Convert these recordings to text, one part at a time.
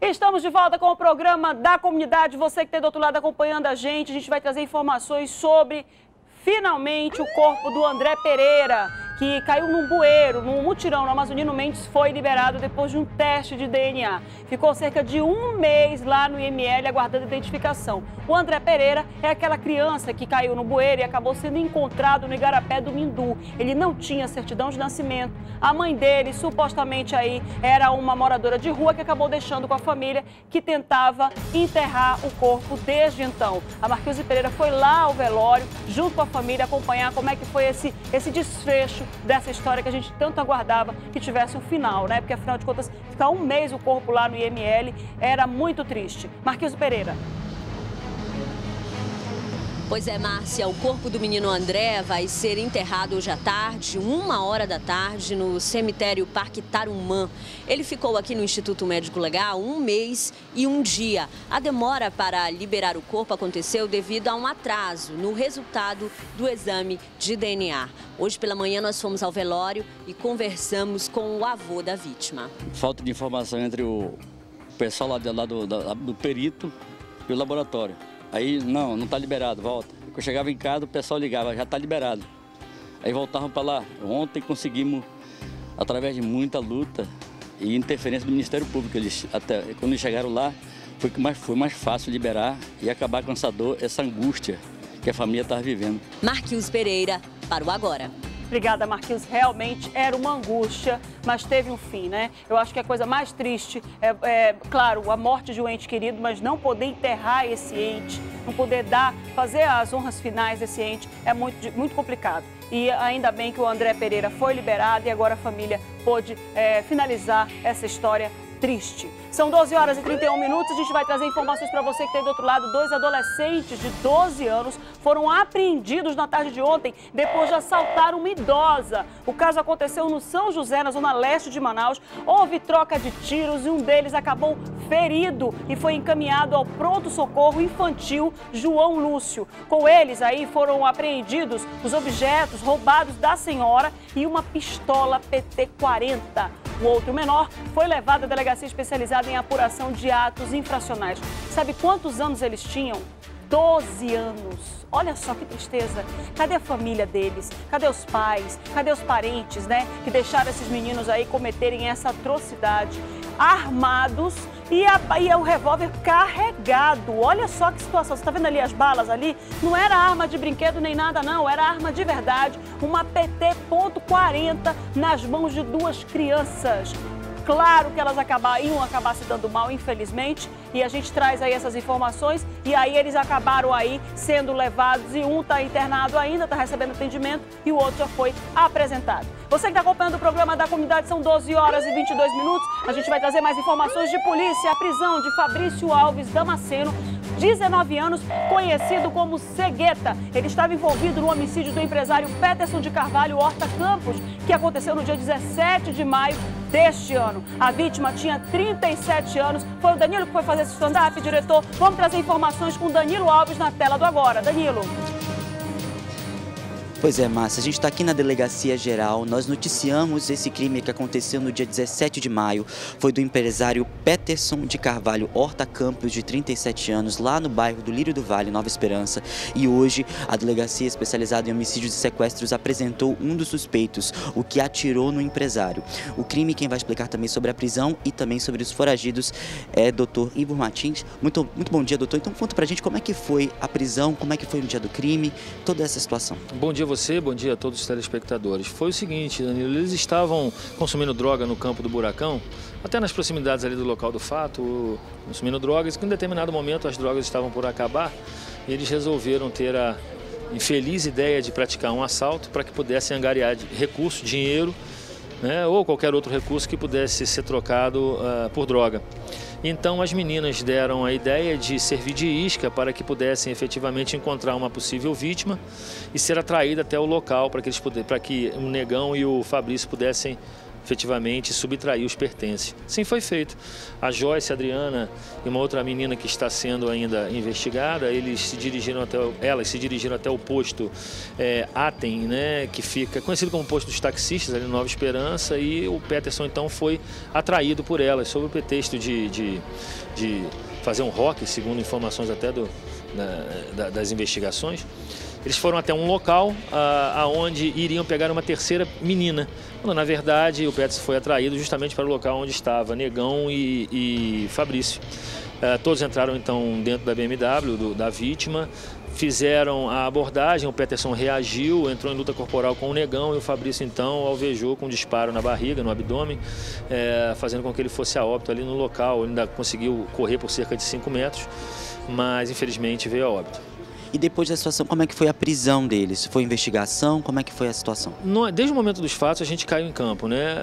Estamos de volta com o programa da comunidade. Você que está do outro lado acompanhando a gente vai trazer informações sobre, finalmente, o corpo do André Pereira, que caiu num bueiro, num mutirão no Amazonino Mendes, foi liberado depois de um teste de DNA. Ficou cerca de um mês lá no IML aguardando identificação. O André Pereira é aquela criança que caiu no bueiro e acabou sendo encontrado no Igarapé do Mindu. Ele não tinha certidão de nascimento. A mãe dele, supostamente aí, era uma moradora de rua que acabou deixando com a família, que tentava enterrar o corpo desde então. A Marquise Pereira foi lá ao velório, junto com a família, acompanhar como é que foi esse desfecho dessa história que a gente tanto aguardava que tivesse um final, né? Porque, afinal de contas, ficar um mês o corpo lá no IML era muito triste. Marquise Pereira. Pois é, Márcia, o corpo do menino André vai ser enterrado hoje à tarde, 1h da tarde, no cemitério Parque Tarumã. Ele ficou aqui no Instituto Médico Legal 1 mês e 1 dia. A demora para liberar o corpo aconteceu devido a um atraso no resultado do exame de DNA. Hoje pela manhã nós fomos ao velório e conversamos com o avô da vítima. Falta de informação entre o pessoal lá do perito e o laboratório. Aí, não está liberado, volta. Quando eu chegava em casa, o pessoal ligava, já está liberado. Aí voltavam para lá. Ontem conseguimos, através de muita luta e interferência do Ministério Público, até quando eles chegaram lá, foi mais fácil liberar e acabar com essa dor, essa angústia que a família estava vivendo. Marquise Pereira, para o Agora. Obrigada, Marquise. Realmente era uma angústia, mas teve um fim, né? Eu acho que a coisa mais triste claro, a morte de um ente querido, mas não poder enterrar esse ente, não poder fazer as honras finais desse ente é muito complicado. E ainda bem que o André Pereira foi liberado e agora a família pôde finalizar essa história triste. São 12h31. A gente vai trazer informações para você que tem do outro lado. 2 adolescentes de 12 anos foram apreendidos na tarde de ontem depois de assaltar uma idosa. O caso aconteceu no São José, na zona leste de Manaus. Houve troca de tiros e um deles acabou ferido e foi encaminhado ao pronto-socorro infantil João Lúcio. Com eles aí foram apreendidos os objetos roubados da senhora e uma pistola PT-40. O outro menor foi levado à delegacia especializada em apuração de atos infracionais. Sabe quantos anos eles tinham? 12 anos. Olha só que tristeza. Cadê a família deles? Cadê os pais? Cadê os parentes, né? Que deixaram esses meninos aí cometerem essa atrocidade. Armados e o revólver carregado. Olha só que situação. Você está vendo ali as balas ali? Não era arma de brinquedo nem nada, não. Era arma de verdade. Uma PT.40 nas mãos de 2 crianças. Claro que elas iam acabar se dando mal, infelizmente, e a gente traz aí essas informações, e aí eles acabaram aí sendo levados, e um está internado ainda, está recebendo atendimento, e o outro já foi apresentado. Você que está acompanhando o programa da comunidade, são 12h22. A gente vai trazer mais informações de polícia. A prisão de Fabrício Alves Damasceno, 19 anos, conhecido como Cegueta. Ele estava envolvido no homicídio do empresário Peterson de Carvalho Horta Campos, que aconteceu no dia 17 de maio deste ano. A vítima tinha 37 anos. Foi o Danilo que foi fazer esse stand-up, diretor. Vamos trazer informações com Danilo Alves na tela do Agora. Danilo. Pois é, Márcia, a gente está aqui na Delegacia Geral, nós noticiamos esse crime que aconteceu no dia 17 de maio, foi do empresário Peterson de Carvalho Horta Campos, de 37 anos, lá no bairro do Lírio do Vale, Nova Esperança, e hoje a Delegacia Especializada em Homicídios e Sequestros apresentou um dos suspeitos, o que atirou no empresário. O crime, quem vai explicar também sobre a prisão e também sobre os foragidos é Dr. Ivo Martins. Muito bom dia, doutor. Então conta pra gente como é que foi a prisão, como é que foi no dia do crime, toda essa situação. Bom dia a você, bom dia a todos os telespectadores. Foi o seguinte, Danilo, eles estavam consumindo droga no campo do Buracão, até nas proximidades ali do local do fato, consumindo drogas, que em determinado momento as drogas estavam por acabar e eles resolveram ter a infeliz ideia de praticar um assalto para que pudessem angariar recurso, dinheiro, né, ou qualquer outro recurso que pudesse ser trocado por droga. Então as meninas deram a ideia de servir de isca para que pudessem efetivamente encontrar uma possível vítima e ser atraída até o local para que o Negão e o Fabrício pudessem efetivamente subtrair os pertences. Sim, foi feito. A Joyce, a Adriana e uma outra menina que está sendo ainda investigada, elas se dirigiram até o posto Atem, né, que fica conhecido como posto dos taxistas, ali em Nova Esperança, e o Peterson então foi atraído por elas, sob o pretexto de fazer um rock, segundo informações até das investigações. Eles foram até um local aonde iriam pegar uma terceira menina, quando na verdade o Peterson foi atraído justamente para o local onde estava Negão e Fabrício. Todos entraram então dentro da BMW da vítima, fizeram a abordagem, o Peterson reagiu, entrou em luta corporal com o Negão e o Fabrício então alvejou com um disparo na barriga, no abdômen, fazendo com que ele fosse a óbito ali no local. Ele ainda conseguiu correr por cerca de 5 metros, mas infelizmente veio a óbito. E depois da situação, como é que foi a prisão deles? Foi investigação? Como é que foi a situação? Desde o momento dos fatos, a gente caiu em campo, né?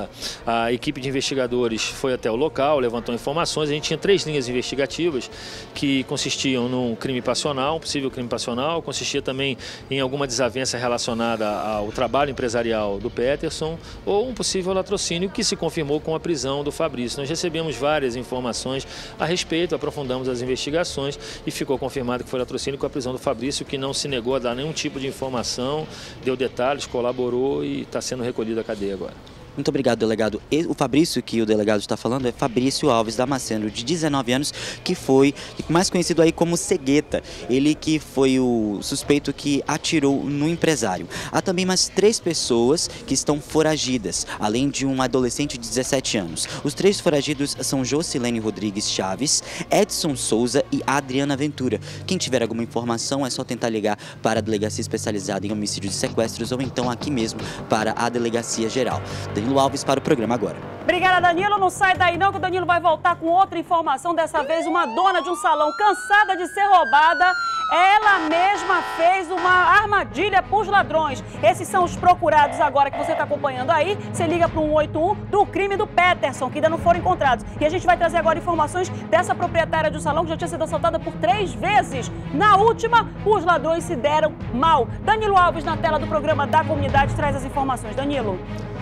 A equipe de investigadores foi até o local, levantou informações. A gente tinha 3 linhas investigativas que consistiam num crime passional, um possível crime passional, consistia também em alguma desavença relacionada ao trabalho empresarial do Peterson ou um possível latrocínio que se confirmou com a prisão do Fabrício. Nós recebemos várias informações a respeito, aprofundamos as investigações e ficou confirmado que foi latrocínio com a prisão do Fabrício, que não se negou a dar nenhum tipo de informação, deu detalhes, colaborou e está sendo recolhido à cadeia agora. Muito obrigado, delegado. O Fabrício, que o delegado está falando, é Fabrício Alves Damasceno, de 19 anos, que foi mais conhecido aí como Cegueta. Ele que foi o suspeito que atirou no empresário. Há também mais 3 pessoas que estão foragidas, além de um adolescente de 17 anos. Os 3 foragidos são Jocilene Rodrigues Chaves, Edson Souza e Adriana Ventura. Quem tiver alguma informação é só tentar ligar para a Delegacia Especializada em Homicídios e Sequestros ou então aqui mesmo para a Delegacia Geral. Danilo Alves para o programa agora. Obrigada, Danilo. Não sai daí não, que o Danilo vai voltar com outra informação. Dessa vez, uma dona de um salão cansada de ser roubada, ela mesma fez uma armadilha para os ladrões. Esses são os procurados agora que você está acompanhando aí. Você liga para o 181 do crime do Peterson, que ainda não foram encontrados. E a gente vai trazer agora informações dessa proprietária do salão que já tinha sido assaltada por 3 vezes. Na última, os ladrões se deram mal. Danilo Alves, na tela do programa da comunidade, traz as informações. Danilo.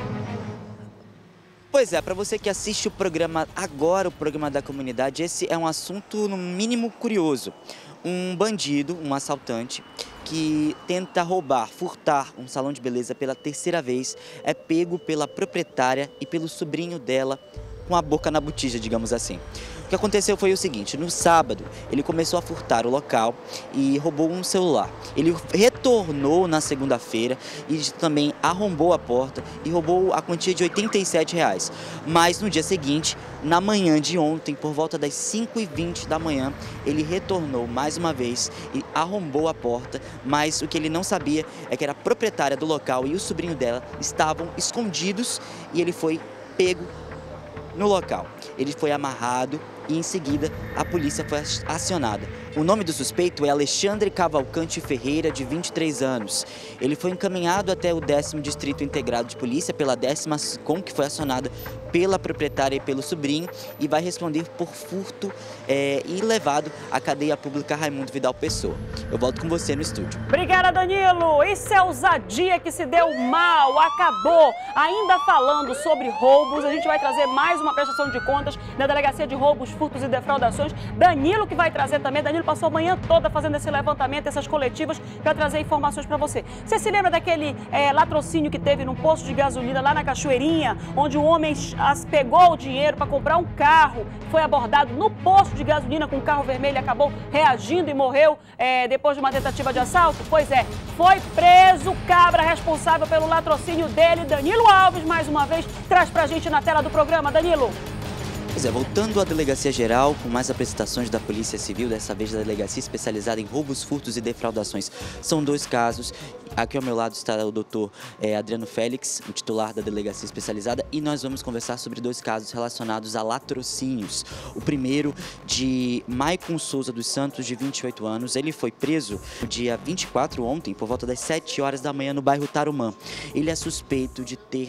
Pois é, para você que assiste o programa agora, o programa da comunidade, esse é um assunto no mínimo curioso. Um bandido, um assaltante, que tenta roubar, furtar um salão de beleza pela 3ª vez, é pego pela proprietária e pelo sobrinho dela com a boca na botija, digamos assim. O que aconteceu foi o seguinte: no sábado ele começou a furtar o local e roubou um celular. Ele retornou na segunda-feira e também arrombou a porta e roubou a quantia de R$87. Mas no dia seguinte, na manhã de ontem, por volta das 5h20 da manhã, ele retornou mais uma vez e arrombou a porta, mas o que ele não sabia é que era a proprietária do local e o sobrinho dela estavam escondidos e ele foi pego no local. Ele foi amarrado e em seguida a polícia foi acionada. O nome do suspeito é Alexandre Cavalcante Ferreira, de 23 anos. Ele foi encaminhado até o 10º Distrito Integrado de Polícia pela 10ª SICOM, que foi acionada pela proprietária e pelo sobrinho, e vai responder por furto e levado à cadeia pública Raimundo Vidal Pessoa. Eu volto com você no estúdio. Obrigada, Danilo. Isso é ousadia que se deu mal, acabou. Ainda falando sobre roubos, a gente vai trazer mais uma prestação de contas na Delegacia de Roubos, Furtos e Defraudações. Danilo que vai trazer também. Danilo passou a manhã toda fazendo esse levantamento, essas coletivas, para trazer informações para você. Você se lembra daquele latrocínio que teve num posto de gasolina lá na Cachoeirinha, onde o homem pegou o dinheiro para comprar um carro, foi abordado no posto de gasolina com um carro vermelho e acabou reagindo e morreu depois de uma tentativa de assalto? Pois é, foi preso o cabra responsável pelo latrocínio dele. Danilo Alves, mais uma vez, traz pra gente na tela do programa. Danilo. Pois é, voltando à Delegacia Geral, com mais apresentações da Polícia Civil, dessa vez da Delegacia Especializada em Roubos, Furtos e Defraudações. São 2 casos. Aqui ao meu lado está o doutor Adriano Félix, o titular da Delegacia Especializada, e nós vamos conversar sobre 2 casos relacionados a latrocínios. O primeiro de Maicon Souza dos Santos, de 28 anos. Ele foi preso no dia 24, ontem, por volta das 7 horas da manhã, no bairro Tarumã. Ele é suspeito de ter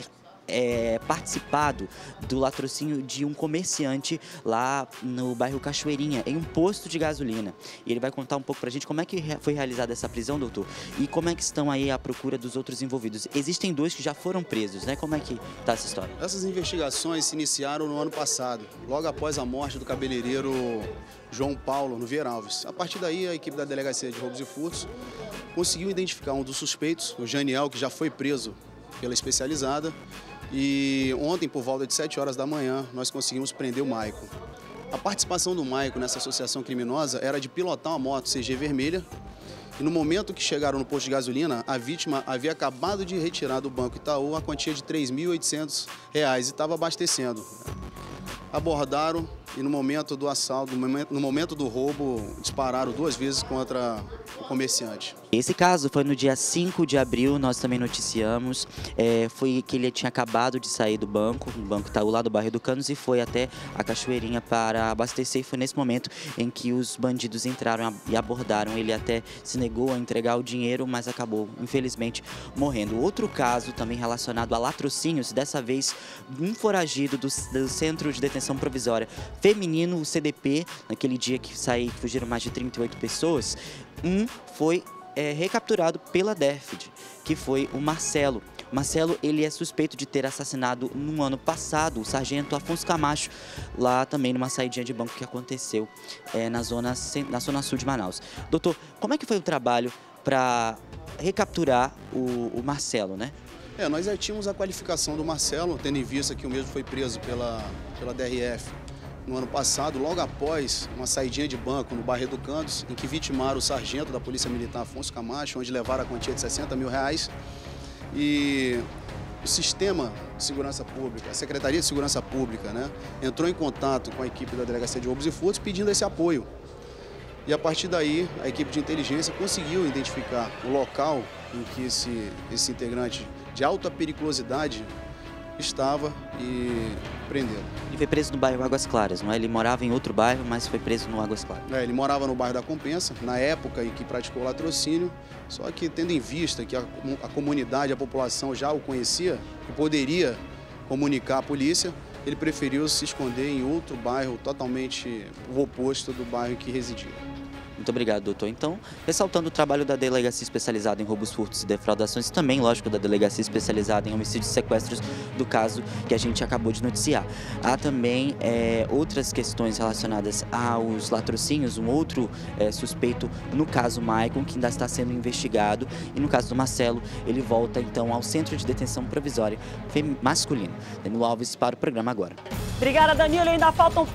participado do latrocínio de um comerciante lá no bairro Cachoeirinha, em um posto de gasolina. E ele vai contar um pouco pra gente como é que foi realizada essa prisão, doutor, e como é que estão aí à procura dos outros envolvidos. Existem 2 que já foram presos, né? Como é que tá essa história? Essas investigações se iniciaram no ano passado, logo após a morte do cabeleireiro João Paulo, no Vieira Alves. A partir daí, a equipe da Delegacia de Roubos e Furtos conseguiu identificar um dos suspeitos, o Janiel, que já foi preso pela especializada. E ontem, por volta de 7 horas da manhã, nós conseguimos prender o Maicon. A participação do Maicon nessa associação criminosa era de pilotar uma moto CG vermelha. E no momento que chegaram no posto de gasolina, a vítima havia acabado de retirar do Banco Itaú a quantia de R$ 3.800 e estava abastecendo. Abordaram e no momento do assalto, no momento do roubo, dispararam 2 vezes contra o comerciante. Esse caso foi no dia 5 de abril, nós também noticiamos, foi que ele tinha acabado de sair do Banco Itaú lá do bairro do Canos, e foi até a Cachoeirinha para abastecer, e foi nesse momento em que os bandidos entraram e abordaram. Ele até se negou a entregar o dinheiro, mas acabou, infelizmente, morrendo. Outro caso também relacionado a latrocínios, dessa vez um foragido do Centro de Detenção Provisória Feminino, o CDP, naquele dia que fugiram mais de 38 pessoas, foi recapturado pela DERFID, que foi o Marcelo. Marcelo, ele é suspeito de ter assassinado no ano passado o sargento Afonso Camacho, lá também numa saidinha de banco que aconteceu na zona sul de Manaus. Doutor, como é que foi o trabalho para recapturar o Marcelo, né? Nós já tínhamos a qualificação do Marcelo, tendo em vista que o mesmo foi preso pela DRF no ano passado, logo após uma saidinha de banco no bairro do Cantos, em que vitimaram o sargento da Polícia Militar Afonso Camacho, onde levaram a quantia de R$60 mil. E o Sistema de Segurança Pública, a Secretaria de Segurança Pública, né, entrou em contato com a equipe da Delegacia de Roubos e Furtos pedindo esse apoio. E a partir daí, a equipe de inteligência conseguiu identificar o local em que esse integrante de alta periculosidade estava e prendeu. Ele foi preso no bairro Águas Claras, não é? Ele morava em outro bairro, mas foi preso no Águas Claras. Ele morava no bairro da Compensa, na época em que praticou o latrocínio, só que tendo em vista que a comunidade, a população já o conhecia e poderia comunicar à polícia, ele preferiu se esconder em outro bairro totalmente o oposto do bairro em que residia. Muito obrigado, doutor. Então, ressaltando o trabalho da Delegacia Especializada em Roubos, Furtos e Defraudações, e também, lógico, da Delegacia Especializada em Homicídios e Sequestros, do caso que a gente acabou de noticiar. Há também outras questões relacionadas aos latrocínios, um outro suspeito no caso Maicon, que ainda está sendo investigado, e no caso do Marcelo, ele volta então ao Centro de Detenção Provisória Masculino. Danilo Alves para o programa agora. Obrigada, Danilo. Ainda faltam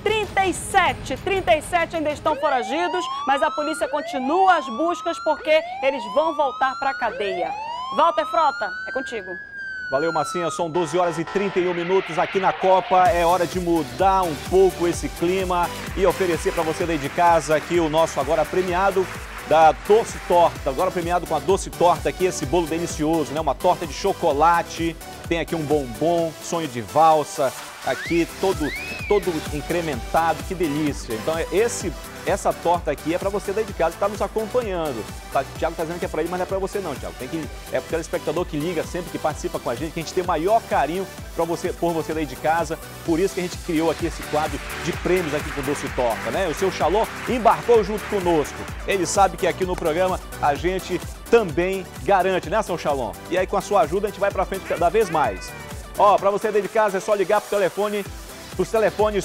37 ainda estão foragidos, mas a polícia continua as buscas porque eles vão voltar para a cadeia. Walter Frota, é contigo. Valeu, Massinha. São 12 horas e 31 minutos aqui na Copa. É hora de mudar um pouco esse clima e oferecer para você daí de casa aqui o nosso agora premiado da Doce Torta. Agora premiado com a Doce Torta aqui, esse bolo delicioso, né? Uma torta de chocolate, tem aqui um bombom, sonho de valsa, aqui todo incrementado, que delícia. Então essa torta aqui é para você daí de casa que está nos acompanhando. Tá, o Thiago está dizendo que é para ele, mas não é para você não, Thiago. É para o telespectador que liga sempre, que participa com a gente, que a gente tem o maior carinho por você daí de casa. Por isso que a gente criou aqui esse quadro de prêmios aqui com Doce Torta, né? O seu Xalô embarcou junto conosco. Ele sabe que aqui no programa a gente também garante, né, São Xalom? E aí com a sua ajuda a gente vai para frente cada vez mais. Ó, para você daí de casa é só ligar pro telefone, os telefones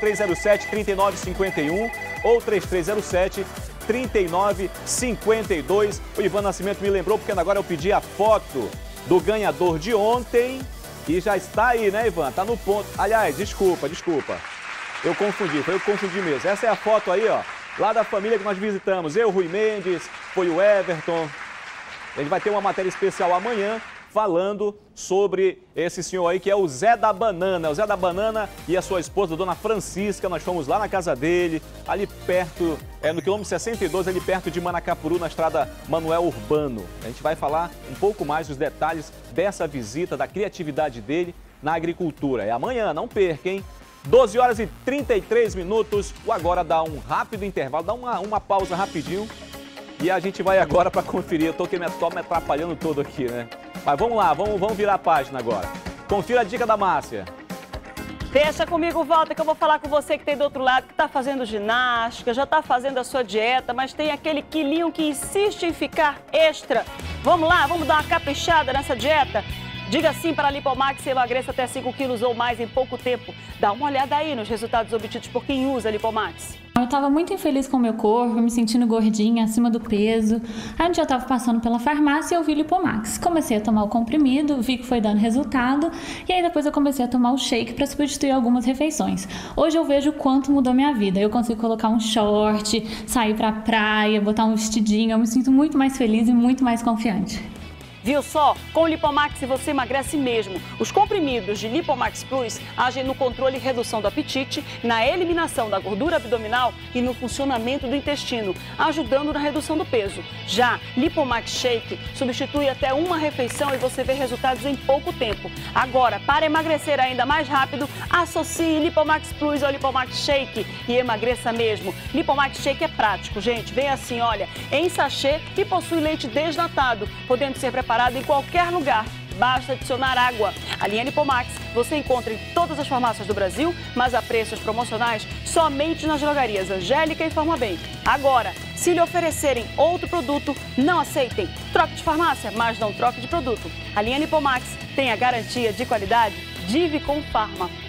3307-3951 ou 3307-3952. O Ivan Nascimento me lembrou porque agora eu pedi a foto do ganhador de ontem e já está aí, né, Ivan? Tá no ponto. Aliás, desculpa. Eu confundi mesmo. Essa é a foto aí, ó, lá da família que nós visitamos. Eu, Rui Mendes, foi o Everton. A gente vai ter uma matéria especial amanhã falando sobre esse senhor aí que é o Zé da Banana. O Zé da Banana e a sua esposa, a Dona Francisca, nós fomos lá na casa dele, ali perto, no quilômetro 62, ali perto de Manacapuru, na estrada Manuel Urbano. A gente vai falar um pouco mais dos detalhes dessa visita, da criatividade dele na agricultura. É amanhã, não perca, hein? 12 horas e 33 minutos. O Agora dá um rápido intervalo, dá uma pausa rapidinho. E a gente vai agora para conferir. Eu tô me atrapalhando todo aqui, né? Mas vamos lá, vamos virar a página agora. Confira a dica da Márcia. Deixa comigo, volta, que eu vou falar com você que tem do outro lado, que está fazendo ginástica, já está fazendo a sua dieta, mas tem aquele quilinho que insiste em ficar extra. Vamos lá, vamos dar uma caprichada nessa dieta? Diga sim para a Lipomax e emagreça até 5 quilos ou mais em pouco tempo. Dá uma olhada aí nos resultados obtidos por quem usa a Lipomax. Eu estava muito infeliz com o meu corpo, me sentindo gordinha, acima do peso. Aí um dia eu estava passando pela farmácia e eu vi Lipomax. Comecei a tomar o comprimido, vi que foi dando resultado. E aí depois eu comecei a tomar o shake para substituir algumas refeições. Hoje eu vejo o quanto mudou minha vida. Eu consigo colocar um short, sair pra praia, botar um vestidinho. Eu me sinto muito mais feliz e muito mais confiante. Viu só? Com o Lipomax você emagrece mesmo. Os comprimidos de Lipomax Plus agem no controle e redução do apetite, na eliminação da gordura abdominal e no funcionamento do intestino, ajudando na redução do peso. Já Lipomax Shake substitui até uma refeição e você vê resultados em pouco tempo. Agora, para emagrecer ainda mais rápido, associe Lipomax Plus ao Lipomax Shake e emagreça mesmo. Lipomax Shake é prático, gente. Vem assim, olha, em sachê e possui leite desnatado, podendo ser preparado em qualquer lugar. Basta adicionar água. A linha Lipomax você encontra em todas as farmácias do Brasil, mas a preços promocionais somente nas drogarias Angélica e Farmabem. Agora, se lhe oferecerem outro produto, não aceitem. Troque de farmácia, mas não troque de produto. A linha Lipomax tem a garantia de qualidade Divi com Farma.